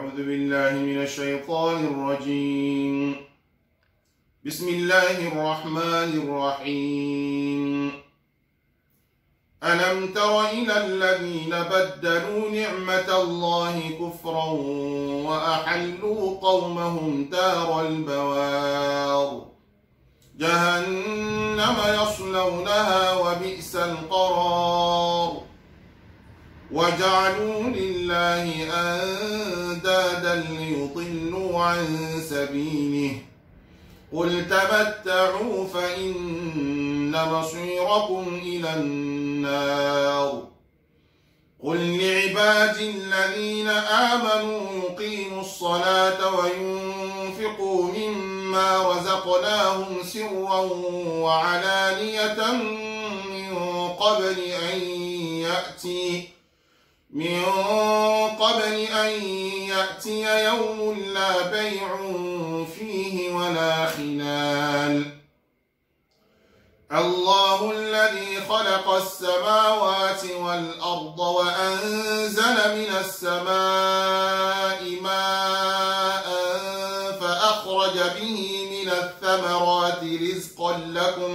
أعوذ بالله من الشيطان الرجيم. بسم الله الرحمن الرحيم. ألم تر إلى الذين بدلوا نعمة الله كفرا وأحلوا قومهم دار البوار جهنم يصلونها وبئس القرار وجعلوا لله أندادا ليضلوا عن سبيله قل تمتعوا فإن مصيركم إلى النار قل لعبادي الذين آمنوا يقيموا الصلاة وينفقوا مما رزقناهم سرا وعلانية من قبل أن يأتي يوم لا بيع فيه ولا خلال. الله الذي خلق السماوات والأرض وأنزل من السماء ماء فأخرج به من الثمرات رزقا لكم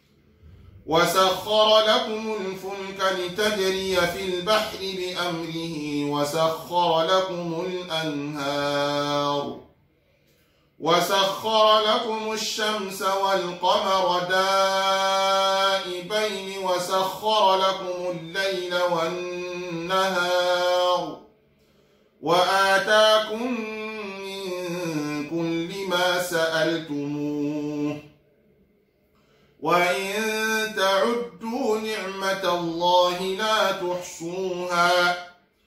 وسخر لكم الفلك لتجري في البحر بأمره وسخر لكم الأنهار وسخر لكم الشمس والقمر دائبين وسخر لكم الليل والنهار وآتاكم من كل ما سألتموه وإن تعدوا نعمة الله لا تحصوها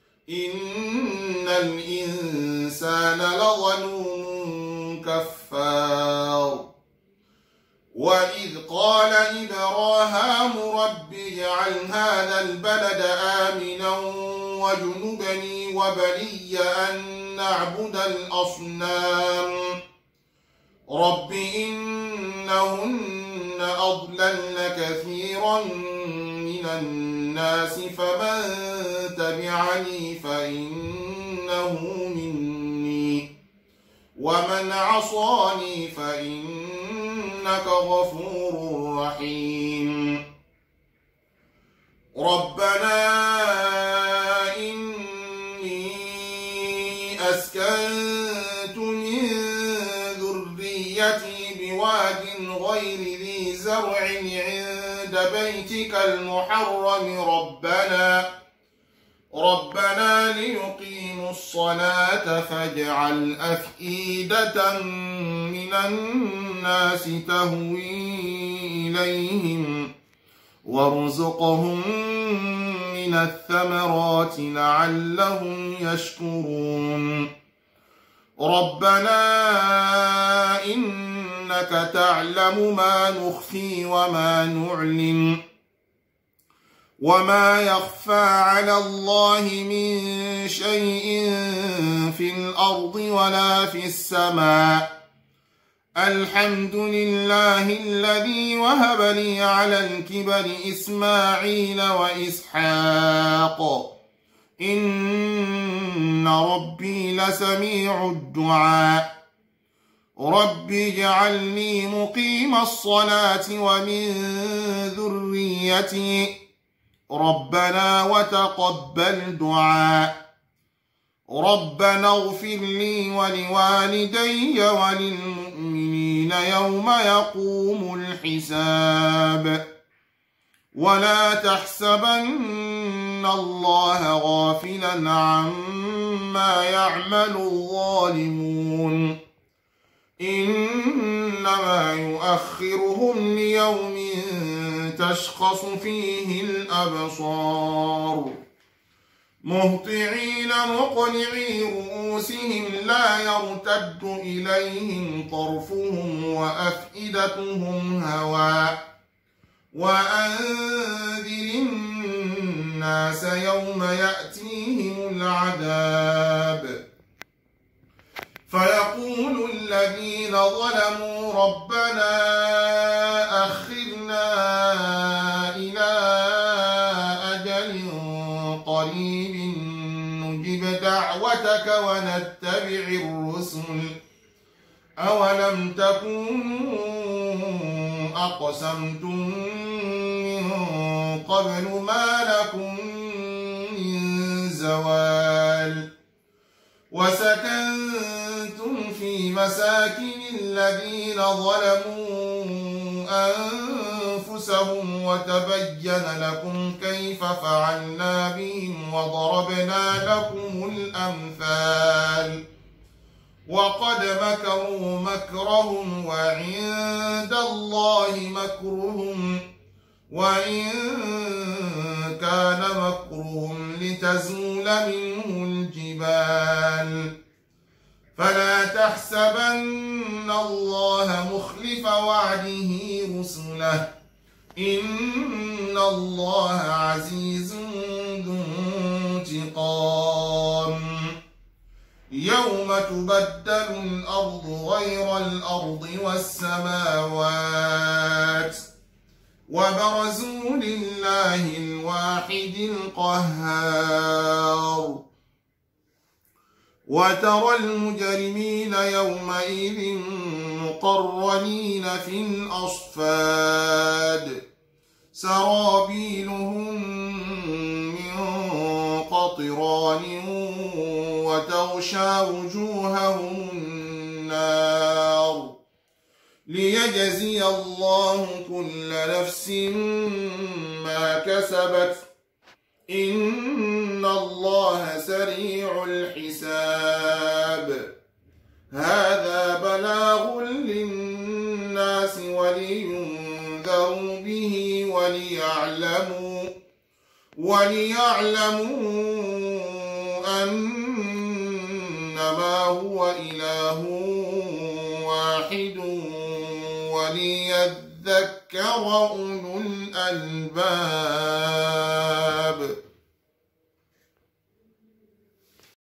إن الإنسان لظلوم كفار. وإذ قال إبراهام رب اجعل هذا البلد آمنا واجنبني وبني أن نعبد الأصنام رب إنهن أضللن كثيرا من الناس فمن تبعني فإنه مني ومن عصاني فإنك غفور رحيم. ربنا إني أسكنت من ذريتي بواد غير ذي زرع عند بيتك المحرم ربنا ليقيموا الصلاة فاجعل أفئدة من الناس تهوي إليهم وارزقهم من الثمرات لعلهم يشكرون. ربنا إنك تعلم ما نخفي وما نعلن وما يخفى على الله من شيء في الأرض ولا في السماء. الحمد لله الذي وهب لي على الكبر إسماعيل وإسحاق إن ربي لسميع الدعاء. رب اجعلني مقيم الصلاة ومن ذريتي ربنا وتقبل دعاء. ربنا اغفر لي ولوالدي وللمؤمنين يوم يقوم الحساب. ولا تحسبن الله غافلا عما يعمل الظالمون إنما يؤخرهم ليوم تشخص فيه الأبصار مهطعين مقنعي رؤوسهم لا يرتد إليهم طرفهم وأفئدتهم هواء. وأنذر الناس يوم يأتيهم العذاب فيقول الذين ظلموا ربنا أخرنا إلى أجل قريب نجب دعوتك لك ونتبع الرسل أولم تكونوا أقسمتم من قبل ما لكم من زوال وسكنتم في مساكن الذين ظلموا أنفسهم وتبين لكم كيف فعلنا بهم وضربنا لكم الأمثال وقد مكروا مكرهم وعند الله مكرهم وإن كان مكرهم لتزول منه الجبال فلا تحسبن الله مخلف وعده رسله إن الله عزيز ذو انتقام يوم تبدل الأرض غير الأرض والسماوات وبرزوا لله الواحد القهار وترى المجرمين يومئذ مقرنين في الأصفاد سرابيلهم من قطران وتغشى وجوههم النار ليجزي الله كل نفس ما كسبت إن الله سريع الحساب هذا بلاغ للناس ولينذروا به وليعلموا أنما هو إله واحد وليذكر أولو الألباب.